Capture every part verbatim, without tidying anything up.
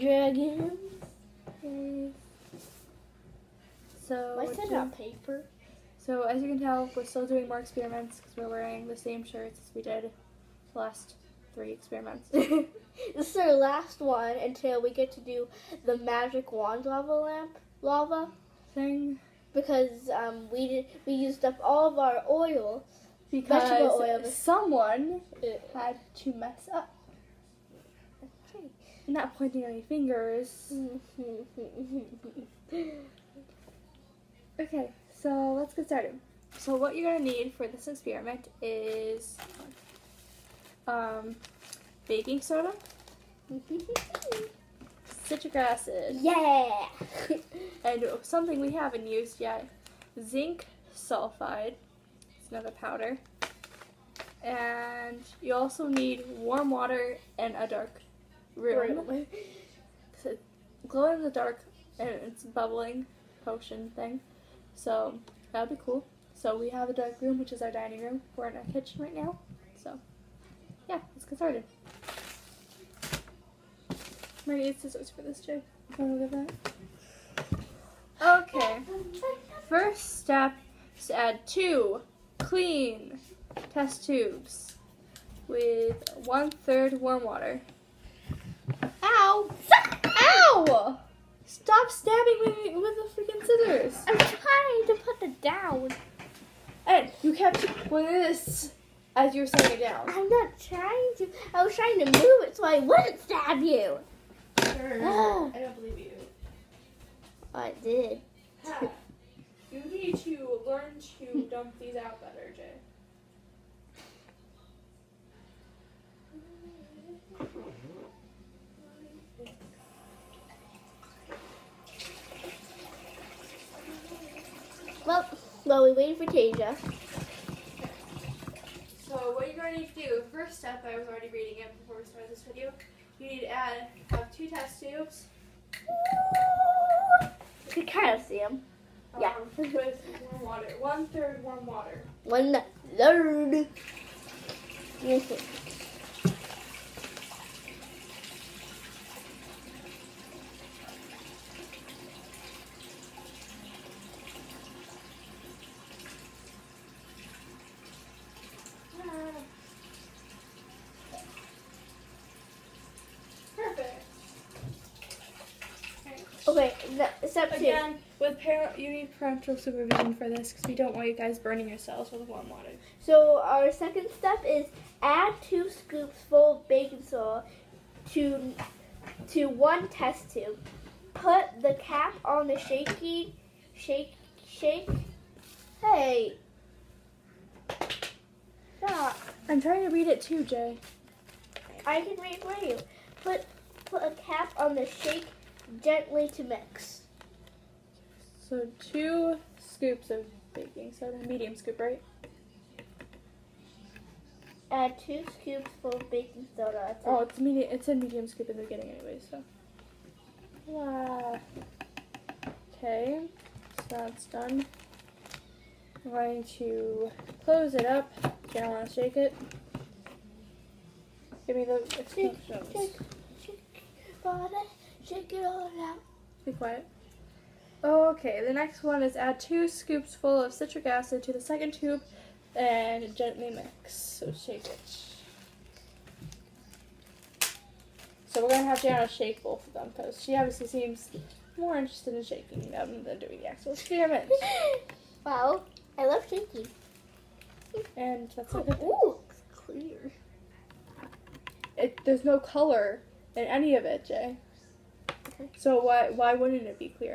dragons. Okay. So, Why is that not paper? so as you can tell, we're still doing more experiments because we're wearing the same shirts as we did the last three experiments. This is our last one until we get to do the magic wand lava lamp lava thing. because um, we did, we used up all of our oil. Because Vegetable oil. someone had to mess up. I'm not pointing any fingers. Okay, so let's get started. So what you're gonna need for this experiment is um, baking soda, citric acid, Yeah. and something we haven't used yet, zinc sulfide. It's another powder. And you also need warm water and a dark room. So glow in the dark and it's bubbling potion thing. So that'll be cool. So we have a dark room, which is our dining room. We're in our kitchen right now. So yeah, let's get started. I'm gonna need scissors for this, Jay. Want to look at that? Okay. First step is to add two clean test tubes with one third warm water. Ow! Ow! Stop stabbing me with the freaking scissors. I'm trying to put it down. And you kept doing this as you were setting it down. I'm not trying to. I was trying to move it so I wouldn't stab you. I don't believe you. I did. You need to learn to dump these out better, Jay. Well, while we waited for Tasia. So what you're going to need to do, first step, I was already reading it before we started this video, you need to add, have two test tubes. You can kind of see them. Yeah. Um, with warm water, one third warm water. One third. Okay. Perfect. Okay, the- step two. Again, with parent, you need parental supervision for this because we don't want you guys burning yourselves with warm water. So our second step is add two scoops full of baking soda to to one test tube. Put the cap on the shaky shake shake. Hey. Stop. I'm trying to read it too, Jay. I can read for you. Put put a cap on the shake gently to mix. So two scoops of baking soda, medium scoop, right? Add two scoops full of baking soda. That's Oh, it. it's medium. It's a medium scoop in the beginning, anyway. So, yeah. Okay, so that's done. I'm going to close it up. You don't want to shake it. Give me the Shake, instructions. shake, shake, body, shake it all out. Be quiet. Okay, the next one is add two scoops full of citric acid to the second tube and gently mix. So shake it. So we're going to have Jana shake both of them because she obviously seems more interested in shaking them than doing the actual experiment. Wow, I love shaking. And that's a good thing. Ooh, it's clear. It, there's no color in any of it, Jay. Okay. So why why wouldn't it be clear?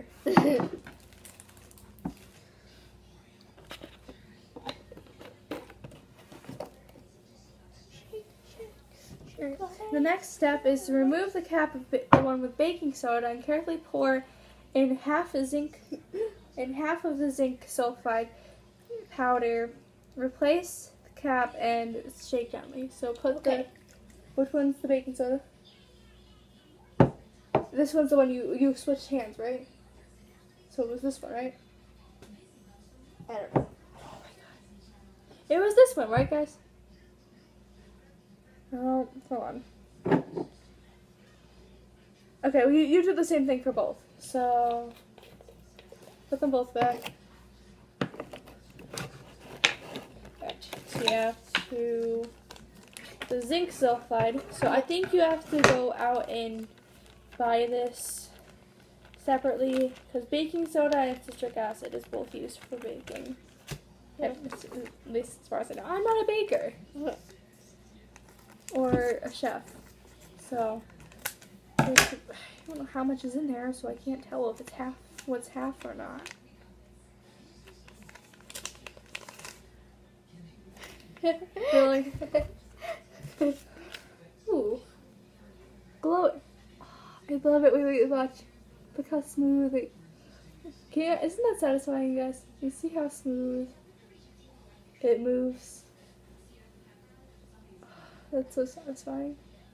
The next step is to remove the cap of ba- the one with baking soda and carefully pour in half a zinc in half of the zinc sulfide powder. Replace the cap and shake gently. So put Okay. the which one's the baking soda? This one's the one you you switched hands, right? So it was this one, right? I don't know. It was this one, right, guys? Oh, hold on. Okay, well, you, you do the same thing for both. So, put them both back. Right. So you have to, the zinc sulfide. So I think you have to go out and buy this separately, because baking soda and citric acid is both used for baking. Yeah. At least as far as I know. I'm not a baker. Or a chef. So, I don't know how much is in there, so I can't tell if it's half, what's half or not. Really? Ooh. Glow. I love it. Wait, wait, watch. Look how smooth it. Can't, isn't that satisfying, you guys? You see how smooth it moves? That's so satisfying.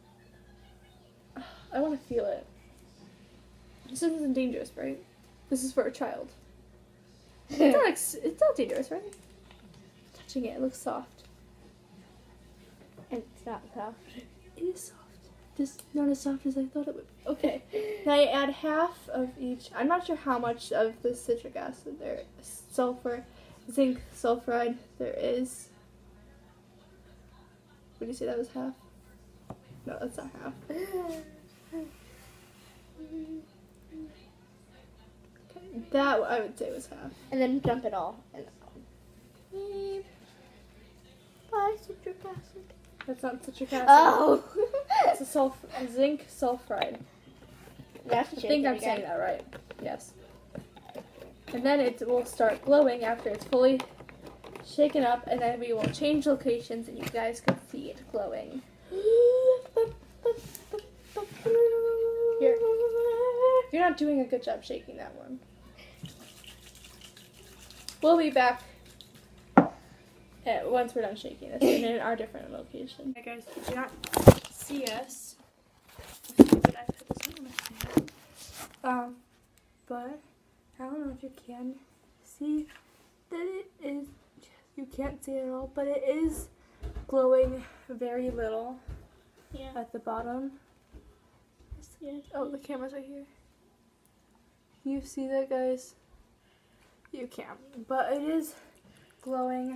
I want to feel it. This isn't dangerous, right? This is for a child. It's not, ex- it's not dangerous, right? Touching it, it looks soft. It's not soft. It is soft. Just not as soft as I thought it would be. Okay. Now I add half of each. I'm not sure how much of the citric acid there is. Sulfur, zinc sulfide there is. Would you say that was half? No, that's not half. Okay. That I would say was half. And then dump it all. And beep. Bye, citric acid. That's not citric acid. Oh! It's a sulf a zinc sulfide. That's I think I'm saying that right. Yes. And then it will start glowing after it's fully shaken up, and then we will change locations and you guys can see it glowing. Here. You're not doing a good job shaking that one. We'll be back at, once we're done shaking this in our different location. Hey guys, did you not see us? But I put this on my hand. Um, but I don't know if you can see that it is, you can't see it at all, but it is glowing very little. Yeah. At the bottom. Yeah. Oh, the camera's right here. You see that, guys? You can't. But it is glowing.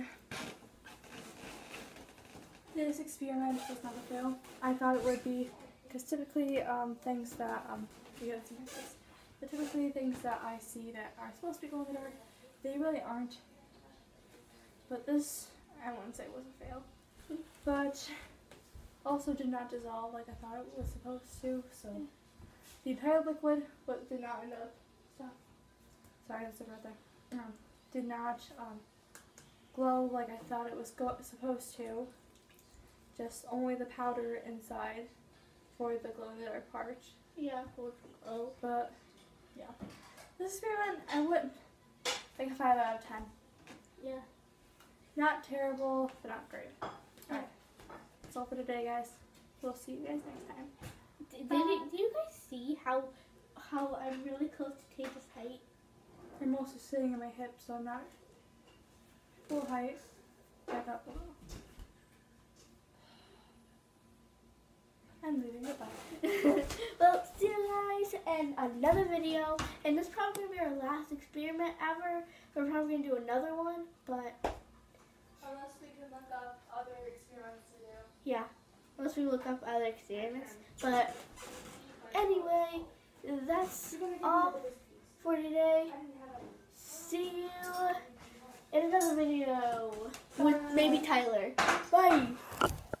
This experiment was not a fail. I thought it would be, because typically um, things that, um, you gotta see my face, but typically things that I see that are supposed to be glow in the dark, they really aren't. But this, I wouldn't say was a fail. But also did not dissolve like I thought it was supposed to, so the entire liquid but did not end up, stop, sorry that's right there, um, did not um, glow like I thought it was go supposed to, just only the powder inside for the glow in the dark part. Yeah. Oh. But yeah, this experiment I would like a five out of ten. Yeah. Not terrible, but not great. Alright. That's all for today, guys. We'll see you guys next time. Did, did, you, did you guys see how how I'm really close to Taja's height? I'm also sitting on my hip, so I'm not full height. Back up a little. I'm leaving. Goodbye. Well, see you guys in another video. And this is probably going to be our last experiment ever. We're probably going to do another one, but Unless we can look up other experiments to do. yeah, unless we look up other experiments. But anyway, that's all for today. See you in another video with maybe Tyler. Bye.